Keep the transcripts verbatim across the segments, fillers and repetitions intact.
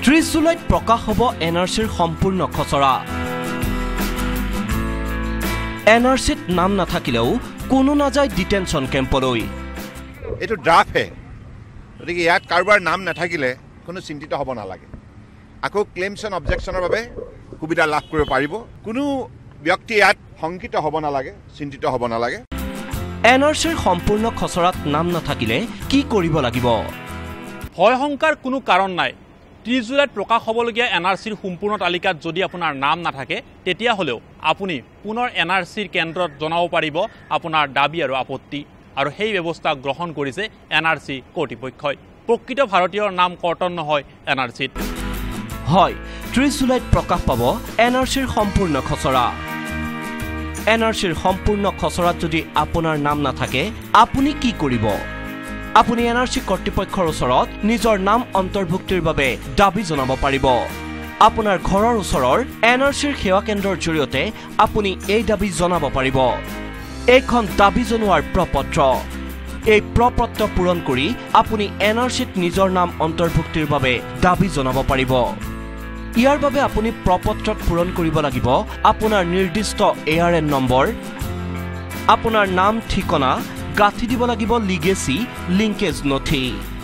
ত্ৰিশ জুলাইত প্ৰকাশ হ'ব এন আৰ চিৰ সম্পূৰ্ণ খচৰা। এন আৰ চিত নাম নাথাকিলেও কোনো নাযায় ডিটেনশ্যন কেম্পলৈ। এইটো ড্ৰাফ্টহে, গতিকে ইয়াত কাৰোবাৰ নাম নাথাকিলে কোনো চিন্তিত হ'ব নালাগে। আকৌ ক্লেইমছ এণ্ড অবজেকশ্যনৰ বাবে সুবিধা লাভ কৰিব পাৰিব। কোনো ব্যক্তি ইয়াত শংকিত হ'ব নালাগে, চিন্তিত হ'ব নালাগে। এন আৰ চিৰ সম্পূৰ্ণ খচৰাত নাম নাথাকিলে কি কৰিব লাগিব? ভয় শংকাৰ কোনো কাৰণ নাই। ত্ৰিশ জুলাইত প্ৰকাশ হ'বলগীয়া এন আৰ চিৰ সম্পূৰ্ণ তালিকাত যদি আপোনাৰ নাম নাথাকে তেতিয়াহ'লেও আপুনি পুনৰ এন আৰ চিৰ কেন্দ্ৰত জনাব পাৰিব আপোনাৰ দাবী আৰু আপত্তি, আৰু সেই ব্যৱস্থা গ্ৰহণ কৰিছে এন আৰ চি কৰ্তৃপক্ষই। প্ৰকৃত ভাৰতীয়ৰ নাম কৰ্তন নহয় এন আৰ চিত। হয়, ত্ৰিশ জুলাইত প্ৰকাশ পাব এন আৰ চিৰ সম্পূৰ্ণ খচৰা। এন আৰ চিৰ সম্পূৰ্ণ খচৰাত যদি আপোনাৰ নাম নাথাকে আপুনি কি কৰিব? আপুনি এন আৰ চি কৰ্তৃপক্ষৰ ওচৰত নিজৰ নাম অন্তৰ্ভুক্তিৰ বাবে দাবী জনাব পাৰিব। আপোনাৰ ঘৰৰ ওচৰৰ এন আৰ চিৰ সেৱা কেন্দ্ৰৰ জৰিয়তে আপুনি এই দাবী জনাব পাৰিব। এইখন দাবী জনোৱাৰ প্ৰপত্ৰ। এই প্ৰপত্ৰ পূৰণ কৰি আপুনি এন আৰ চিত নিজৰ নাম অন্তৰ্ভুক্তিৰ বাবে দাবী জনাব পাৰিব। ইয়াৰ বাবে আপুনি প্ৰপত্ৰত পূৰণ কৰিব লাগিব আপোনাৰ নিৰ্দিষ্ট এ আৰ এন নম্বৰ, আপোনাৰ নাম ঠিকনা, গাঁঠি দিব লাগিব লিগেচি লিংকেজ নথি।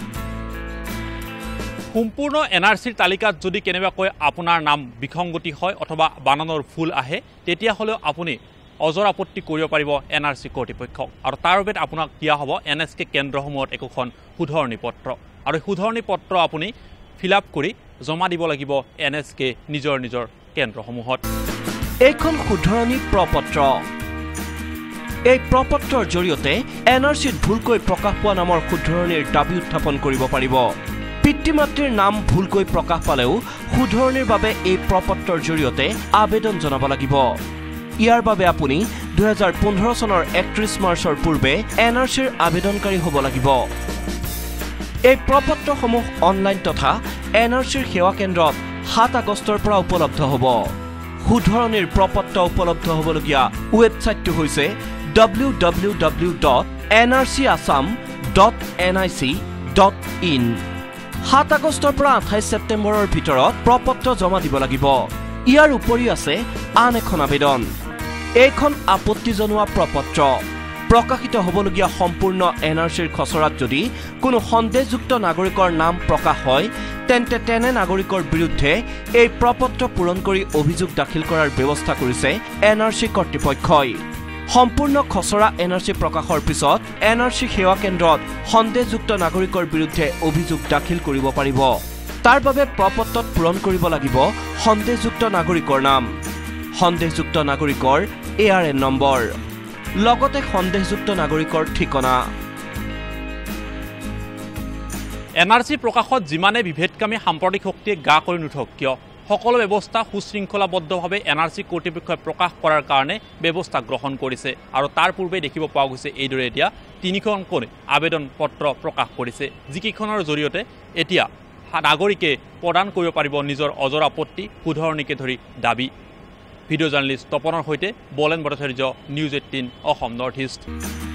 সম্পূৰ্ণ এন আৰ চিৰ তালিকাত যদি কেনেবাকৈ আপোনাৰ নাম বিসংগতি হয় অথবা বানানৰ ভুল আহে তেতিয়াহ'লেও আপুনি অজৰ আপত্তি কৰিব পাৰিব এন আৰ চি কৰ্তৃপক্ষক, আৰু তাৰ বাবে আপোনাক দিয়া হ'ব এন এছ কে কেন্দ্ৰসমূহত একোখন শুধৰণি পত্ৰ, আৰু শুধৰণি পত্ৰ আপুনি ফিল আপ কৰি জমা দিব লাগিব এন এছ কে নিজৰ নিজৰ কেন্দ্ৰসমূহত। এইখন শুধৰণি প্ৰপত্ৰ। এই প্ৰপত্ৰৰ জৰিয়তে এন আৰ চিত ভুলকৈ প্ৰকাশ পোৱা নামৰ শুধৰণিৰ দাবী উত্থাপন কৰিব পাৰিব। পিতৃ মাতৃৰ নাম ভুলকৈ প্ৰকাশ পালেও শুধৰণিৰ বাবে এই প্ৰপত্ৰৰ জৰিয়তে আবেদন জনাব লাগিব। ইয়াৰ বাবে আপুনি দুহেজাৰ পোন্ধৰ চনৰ একত্ৰিশ মাৰ্চৰ পূৰ্বে এন আৰ চিৰ আবেদনকাৰী হ'ব লাগিব। এই প্ৰপত্ৰসমূহ অনলাইন তথা এন আৰ চিৰ সেৱা কেন্দ্ৰত সাত আগষ্টৰ পৰা উপলব্ধ হ'ব। শুধৰণিৰ প্ৰপত্ৰ উপলব্ধ হ'বলগীয়া ৱেবছাইটটো হৈছে W W W dot N R C Assam dot N I C dot in. সাত আগষ্টৰ পৰা আঠাইছ ছেপ্টেম্বৰৰ ভিতৰত প্ৰপত্ৰ জমা দিব লাগিব। ইয়াৰ উপৰি আছে আন এখন আবেদন। এইখন আপত্তি জনোৱা প্ৰপত্ৰ। প্ৰকাশিত হ'বলগীয়া সম্পূৰ্ণ এন আৰ চিৰ খচৰাত যদি কোনো সন্দেহযুক্ত নাগৰিকৰ নাম প্ৰকাশ হয় তেন্তে তেনে নাগৰিকৰ বিৰুদ্ধে এই প্ৰপত্ৰ পূৰণ কৰি অভিযোগ দাখিল কৰাৰ ব্যৱস্থা কৰিছে এন আৰ চি কৰ্তৃপক্ষই। সম্পূৰ্ণ খচৰা এন আৰ চি প্ৰকাশৰ পিছত এন আৰ চি সেৱা কেন্দ্ৰত সন্দেহযুক্ত নাগৰিকৰ বিৰুদ্ধে অভিযোগ দাখিল কৰিব পাৰিব। তাৰ বাবে প্ৰপত্ৰত পূৰণ কৰিব লাগিব সন্দেহযুক্ত নাগৰিকৰ নাম, সন্দেহযুক্ত নাগৰিকৰ এ আৰ এন নম্বৰ, লগতে সন্দেহযুক্ত নাগৰিকৰ ঠিকনা। এন আৰ চি প্ৰকাশত যিমানে বিভেদকামী সাম্প্ৰদায়িক শক্তিয়ে গা কৰি নুঠক কিয় সকলো ব্যৱস্থা সুশৃংখলাবদ্ধভাৱে এন আৰ চি কৰ্তৃপক্ষই প্ৰকাশ কৰাৰ কাৰণে ব্যৱস্থা গ্ৰহণ কৰিছে, আৰু তাৰ পূৰ্বে দেখিব পোৱা গৈছে এইদৰে এতিয়া তিনিখনকৈ আবেদন পত্ৰ প্ৰকাশ কৰিছে, যিকেইখনৰ জৰিয়তে এতিয়া নাগৰিকে প্ৰদান কৰিব পাৰিব নিজৰ অজৰ আপত্তি, শুধৰণিকে ধৰি দাবী। ভিডিঅ' জাৰ্নেলিষ্ট তপনৰ সৈতে Bolen Bhattacharya, news eighteen Assam north east.